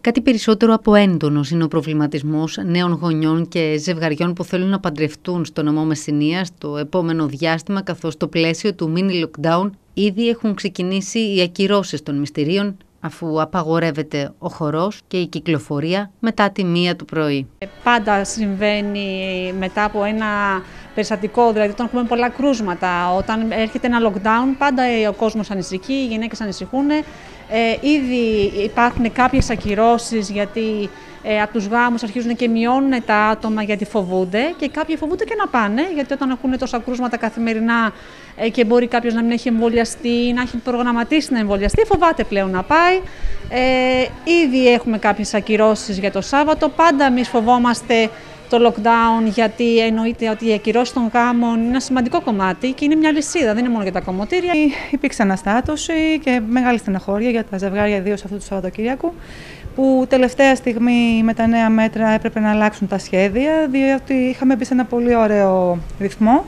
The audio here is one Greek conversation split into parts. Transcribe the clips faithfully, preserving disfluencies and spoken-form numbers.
Κάτι περισσότερο από έντονος είναι ο προβληματισμός νέων γονιών και ζευγαριών που θέλουν να παντρευτούν στο νομό Μεσσηνίας το επόμενο διάστημα, καθώς στο πλαίσιο του mini lockdown ήδη έχουν ξεκινήσει οι ακυρώσεις των μυστηρίων, αφού απαγορεύεται ο χορός και η κυκλοφορία μετά τη μία του πρωί. Πάντα συμβαίνει μετά από ένα περιστατικό, δηλαδή όταν έχουμε πολλά κρούσματα, όταν έρχεται ένα lockdown, πάντα ο κόσμος ανησυχεί, οι γυναίκες ανησυχούν. Ε, ήδη υπάρχουν κάποιες ακυρώσεις γιατί ε, από τους γάμους αρχίζουν και μειώνουν τα άτομα γιατί φοβούνται και κάποιοι φοβούνται και να πάνε, γιατί όταν έχουν τόσα κρούσματα καθημερινά ε, και μπορεί κάποιος να μην έχει εμβολιαστεί ή να έχει προγραμματίσει να εμβολιαστεί, φοβάται πλέον να πάει. Ε, ήδη έχουμε κάποιες ακυρώσεις για το Σάββατο. Πάντα εμείς φοβόμαστε το lockdown, γιατί εννοείται ότι η ακυρώση των γάμων είναι ένα σημαντικό κομμάτι και είναι μια λυσίδα, δεν είναι μόνο για τα κομμωτήρια. Υπήρξε αναστάτωση και μεγάλη στεναχώρια για τα ζευγάρια, ιδίως αυτού του Σαββατοκύριακου, που τελευταία στιγμή με τα νέα μέτρα έπρεπε να αλλάξουν τα σχέδια, διότι είχαμε μπει σε ένα πολύ ωραίο ρυθμό.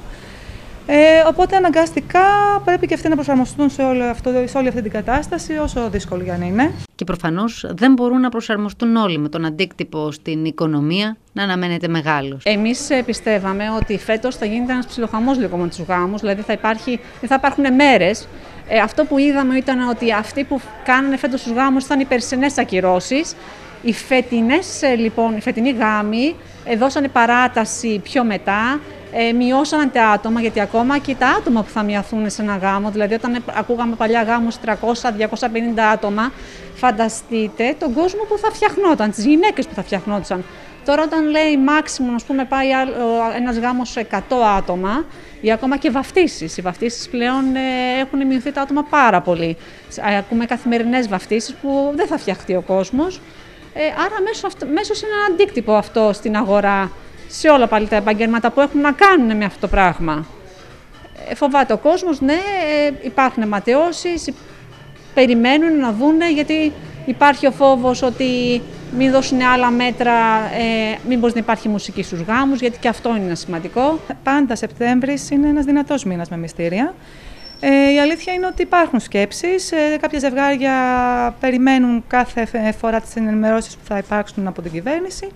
Ε, οπότε αναγκαστικά πρέπει και αυτοί να προσαρμοστούν σε, όλο αυτό, σε όλη αυτή την κατάσταση, όσο δύσκολη αν είναι. Και προφανώς δεν μπορούν να προσαρμοστούν όλοι, με τον αντίκτυπο στην οικονομία να αναμένεται μεγάλος. Εμείς πιστεύαμε ότι φέτος θα γίνεται ένας ψιλοχαμός λίγο με τους γάμους, δηλαδή θα, υπάρχει, θα υπάρχουν μέρες. Ε, αυτό που είδαμε ήταν ότι αυτοί που κάνανε φέτος τους γάμους ήταν οι περσινές ακυρώσεις. Οι φετινές, λοιπόν, οι φετινοί γάμοι ε, δώσανε παράταση πιο μετά. Ε, μειώσαν τα άτομα, γιατί ακόμα και τα άτομα που θα μειωθούν σε ένα γάμο, δηλαδή όταν ακούγαμε παλιά γάμους τριακόσια με διακόσια πενήντα άτομα, φανταστείτε τον κόσμο που θα φτιαχνόταν, τις γυναίκες που θα φτιαχνόντουσαν. Τώρα όταν λέει maximum, ας πούμε, πάει ένας γάμος σε εκατό άτομα ή ακόμα και βαφτίσεις. Οι βαφτίσεις πλέον ε, έχουν μειωθεί τα άτομα πάρα πολύ. Ακούμε καθημερινές βαφτίσεις που δεν θα φτιαχτεί ο κόσμος. Ε, άρα μέσω, μέσω είναι ένα αντίκτυπο αυτό στην αγορά, σε όλα πάλι τα επαγγέλματα που έχουν να κάνουν με αυτό το πράγμα. Ε, φοβάται ο κόσμος, ναι, ε, υπάρχουν ματαιώσεις, περιμένουν να δούνε, γιατί υπάρχει ο φόβος ότι μην δώσουν άλλα μέτρα, ε, μήπως δεν υπάρχει μουσική στους γάμους, γιατί και αυτό είναι σημαντικό. Πάντα Σεπτέμβρης είναι ένας δυνατός μήνας με μυστήρια. Ε, η αλήθεια είναι ότι υπάρχουν σκέψεις. Ε, κάποια ζευγάρια περιμένουν κάθε φορά τις ενημερώσεις που θα υπάρξουν από την κυβέρνηση.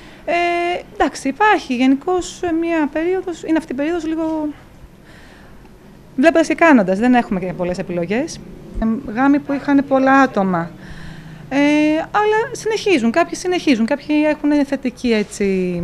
Ε, εντάξει, υπάρχει γενικώς μια περίοδος, είναι αυτή η περίοδος λίγο βλέποντας και κάνοντας, δεν έχουμε και πολλές επιλογές. Ε, γάμοι που είχαν πολλά άτομα, ε, αλλά συνεχίζουν, κάποιοι συνεχίζουν, κάποιοι έχουν θετική έτσι,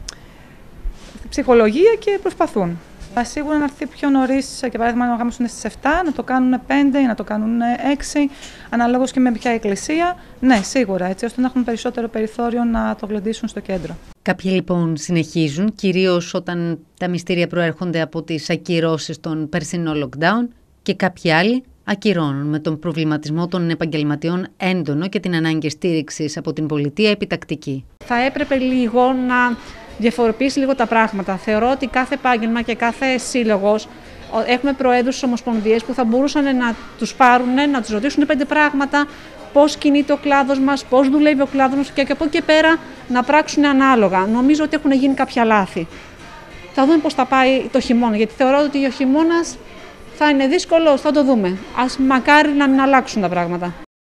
ψυχολογία και προσπαθούν. Σίγουρα να έρθει πιο νωρίς, και παράδειγμα να γάμος είναι στις επτά, να το κάνουν πέντε ή να το κάνουν έξι, αναλόγως και με ποια εκκλησία. Ναι, σίγουρα, έτσι ώστε να έχουν περισσότερο περιθώριο να το γλεντήσουν στο κέντρο. Κάποιοι λοιπόν συνεχίζουν, κυρίως όταν τα μυστήρια προέρχονται από τις ακυρώσεις των περσινών lockdown, και κάποιοι άλλοι ακυρώνουν, με τον προβληματισμό των επαγγελματιών έντονο και την ανάγκη στήριξης από την πολιτεία επιτακτική. Θα έπρεπε λίγο να διαφοροποιήσει λίγο τα πράγματα. Θεωρώ ότι κάθε επάγγελμα και κάθε σύλλογος, έχουμε προέδρους στις ομοσπονδίες που θα μπορούσαν να τους πάρουν, να τους ρωτήσουν πέντε πράγματα, πώς κινείται ο κλάδος μας, πώς δουλεύει ο κλάδος μας, και από εκεί και πέρα να πράξουν ανάλογα. Νομίζω ότι έχουν γίνει κάποια λάθη. Θα δούμε πώς θα πάει το χειμώνα, γιατί θεωρώ ότι ο χειμώνας θα είναι δύσκολος, θα το δούμε. Ας μακάρι να μην αλλάξουν τα πράγματα.